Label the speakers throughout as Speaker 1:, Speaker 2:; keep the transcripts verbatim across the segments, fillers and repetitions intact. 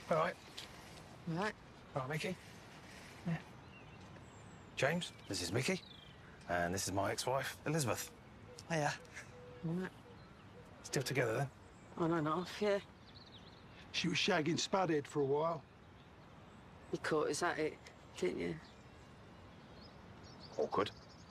Speaker 1: All right.
Speaker 2: All right.
Speaker 1: All right, Mickey. Yeah. James, this is Mickey. And this is my ex-wife, Elizabeth. Hiya.
Speaker 2: All right.
Speaker 1: Still together, then?
Speaker 2: On and off, yeah.
Speaker 3: She was shagging Spudhead for a while.
Speaker 2: You caught us at it, didn't you?
Speaker 1: Awkward.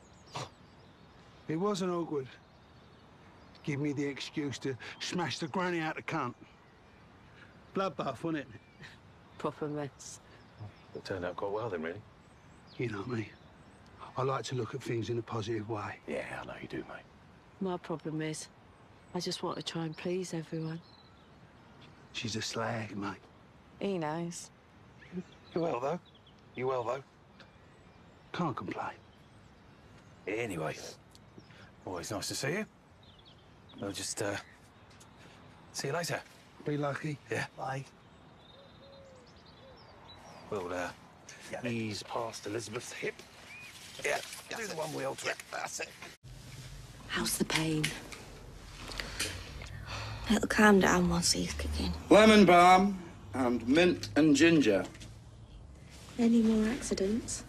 Speaker 3: It wasn't awkward. Give me the excuse to smash the granny out the cunt. Bloodbath, wasn't it?
Speaker 2: Proper mess.
Speaker 1: It turned out quite well, then, really.
Speaker 3: You know me. I like to look at things in a positive way.
Speaker 1: Yeah, I know you do, mate.
Speaker 2: My problem is, I just want to try and please everyone.
Speaker 3: She's a slag, mate.
Speaker 2: He knows.
Speaker 1: You well, though? You well, though?
Speaker 3: Can't complain.
Speaker 1: Anyway, always nice to see you. We'll just, uh, see you later.
Speaker 3: Be lucky.
Speaker 1: Yeah. Bye. We'll, uh, ease past Elizabeth's hip. Yeah, do the one wheel trick. Yeah, that's it.
Speaker 4: How's the pain? It'll calm down once he's kicking.
Speaker 5: Lemon balm and mint and ginger.
Speaker 4: Any more accidents?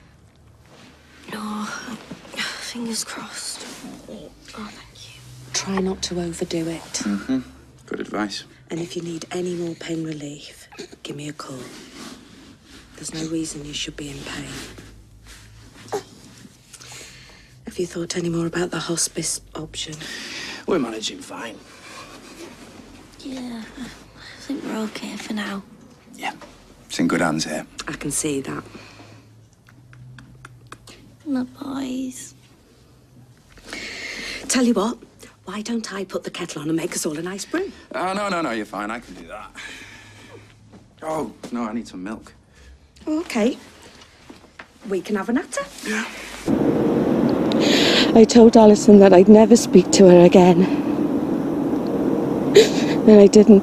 Speaker 4: No. Fingers crossed. Oh, thank you.
Speaker 2: Try not to overdo it.
Speaker 5: Mm-hmm. Good advice.
Speaker 2: And if you need any more pain relief, give me a call. There's no reason you should be in pain. Have you thought any more about the hospice option?
Speaker 5: We're managing fine.
Speaker 4: Yeah, I think we're okay for now.
Speaker 5: Yeah, it's in good hands here.
Speaker 2: I can see that.
Speaker 4: My boys.
Speaker 2: Tell you what, why don't I put the kettle on and make us all a nice brew?
Speaker 5: Oh, no, no, no, you're fine. I can do that. Oh, no, I need some milk.
Speaker 2: Okay. We can have a natter.
Speaker 5: Yeah.
Speaker 2: I told Alison that I'd never speak to her again. And I didn't.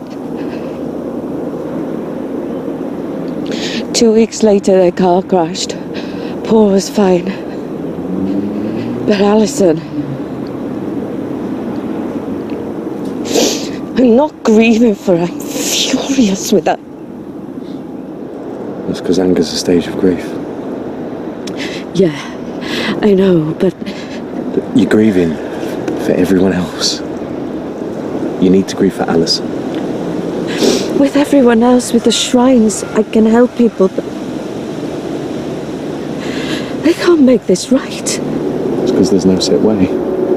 Speaker 2: Two weeks later, their car crashed. Paul was fine. But Alison... I'm not grieving for her. I'm furious with her.
Speaker 6: That's because anger's a stage of grief.
Speaker 2: Yeah, I know, but...
Speaker 6: But you're grieving for everyone else. You need to grieve for Alison.
Speaker 2: With everyone else, with the shrines, I can help people, but... I can't make this right.
Speaker 6: It's because there's no set way.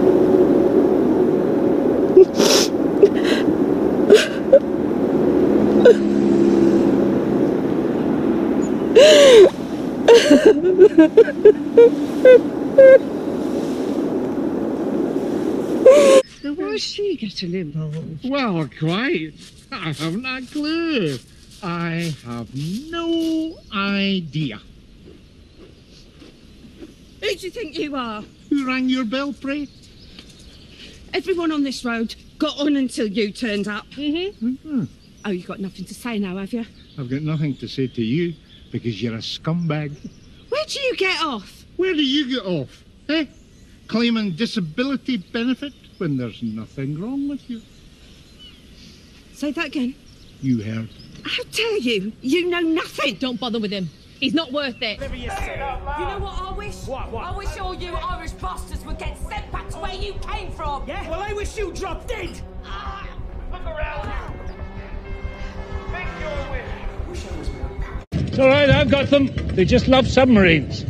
Speaker 7: So why is she getting involved? Well, quite. I haven't a clue. I have no idea.
Speaker 8: Who do you think you are?
Speaker 7: Who rang your bell, pray?
Speaker 8: Everyone on this road got on until you turned up.
Speaker 7: Mm-hmm. Mm-hmm.
Speaker 8: Oh, you've got nothing to say now, have you?
Speaker 7: I've got nothing to say to you because you're a scumbag.
Speaker 8: Where do you get off?
Speaker 7: Where do you get off, eh? Claiming disability benefit when there's nothing wrong with you.
Speaker 8: Say that again.
Speaker 7: You heard.
Speaker 8: How dare you? You know nothing.
Speaker 9: Don't bother with him. He's not worth it.
Speaker 10: You know what I wish? What, what? I wish all you Irish bastards would get sent back to where you came from.
Speaker 11: Yeah? Well, I wish you dropped dead.
Speaker 10: Ah, look around. Make your wish. Wish I was more.
Speaker 7: It's all right, I've got them. They just love submarines.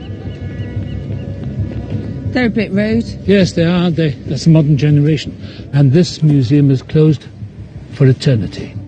Speaker 8: They're a bit rude.
Speaker 7: Yes, they are, aren't they? That's the modern generation. And this museum is closed for eternity.